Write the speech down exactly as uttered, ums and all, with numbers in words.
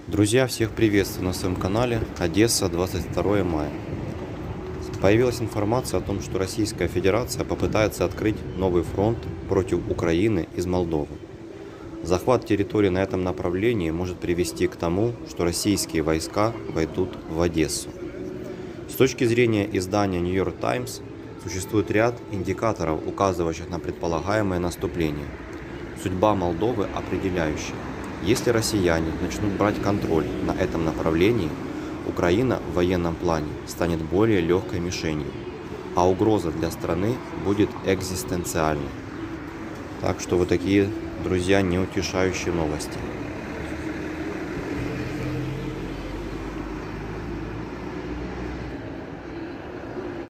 Друзья, всех приветствую на своем канале Одесса, двадцать второе мая. Появилась информация о том, что Российская Федерация попытается открыть новый фронт против Украины из Молдовы. Захват территории на этом направлении может привести к тому, что российские войска войдут в Одессу. С точки зрения издания New York Times существует ряд индикаторов, указывающих на предполагаемое наступление. Судьба Молдовы определяющая. Если россияне начнут брать контроль на этом направлении, Украина в военном плане станет более легкой мишенью, а угроза для страны будет экзистенциальной. Так что вот такие, друзья, неутешающие новости.